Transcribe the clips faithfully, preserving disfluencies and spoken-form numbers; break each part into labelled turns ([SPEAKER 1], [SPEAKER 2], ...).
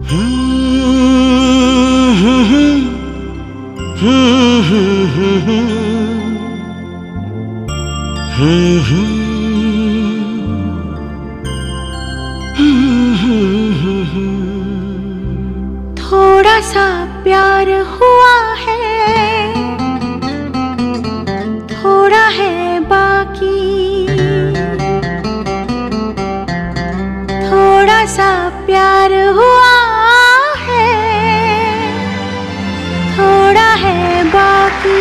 [SPEAKER 1] थोड़ा सा प्यार हुआ है, थोड़ा है बाकी। थोड़ा सा प्यार हुआ है, थोड़ा है बाकी।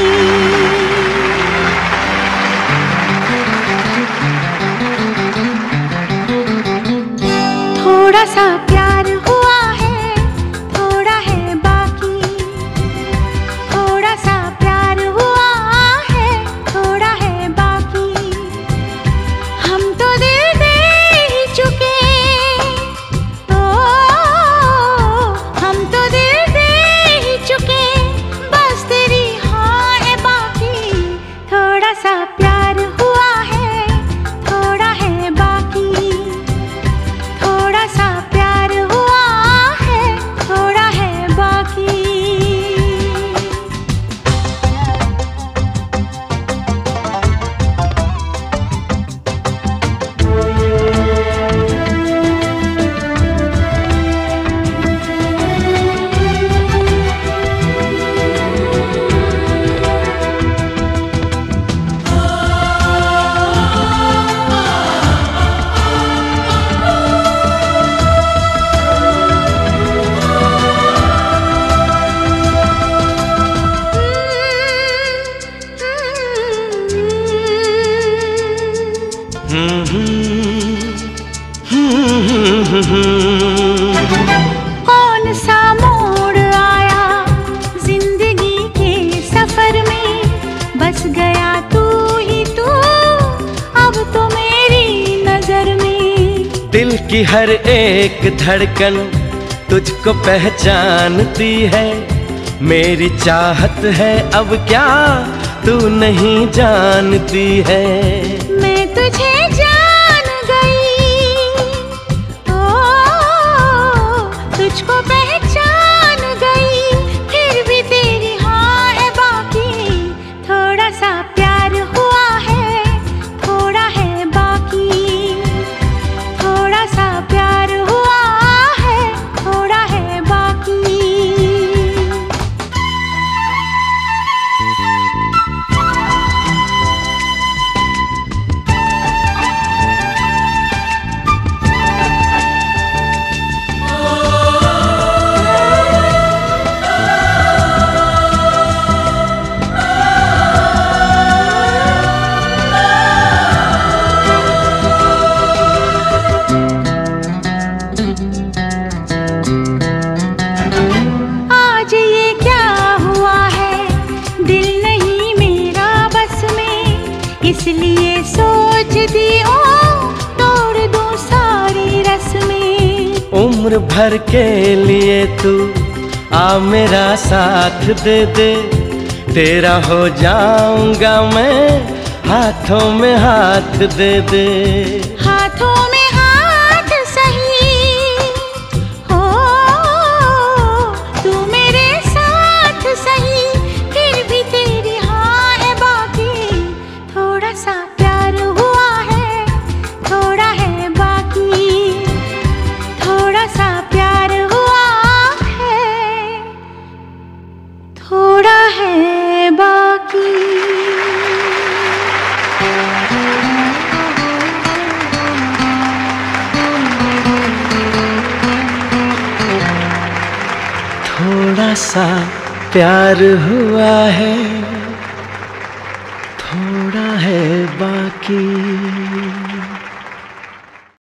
[SPEAKER 1] थोड़ा सा प्यार हुआ है, थोड़ा है बाकी। थोड़ा सा प्यार हुआ है, थोड़ा है बाकी। हम तो दिल दे ही चुके, ओ हम तो दिल दे ही चुके, बस तेरी हाँ है बाकी। थोड़ा सा प्यार हुआ है, थोड़ा है बाकी। थोड़ा सा प्यार हुआ है, थोड़ा है बाकी। कौन सा मोड़ आया जिंदगी के सफर में, बस गया तू ही तू अब तो मेरी नजर में।
[SPEAKER 2] दिल की हर एक धड़कन तुझको पहचानती है, मेरी चाहत है अब क्या तू नहीं जानती है।
[SPEAKER 1] मैं तुझे जान गई, ओ तुझको पहचान गई, फिर भी तेरी हाँ है बाकी। थोड़ा सा प्यार हुआ है, थोड़ा है बाकी। थोड़ा सा प्यार हुआ है, थोड़ा है बाकी। आज ये क्या हुआ है, दिल नहीं मेरा बस में, इसलिए सोचती हूँ तोड़ दूँ सारी रस्में।
[SPEAKER 2] उम्र भर के लिए तू आ मेरा साथ दे दे, तेरा हो जाऊंगा मैं हाथों में हाथ दे दे।
[SPEAKER 1] हाथों में हाथ सही हो, तू मेरे साथ सही, फिर भी तेरी हाँ है बाकी। थोड़ा सा प्यार हुआ है, थोड़ा है बाकी। थोड़ा सा प्यार हुआ है, थोड़ा है बाकी।
[SPEAKER 2] थोड़ा सा प्यार हुआ है, थोड़ा है बाकी।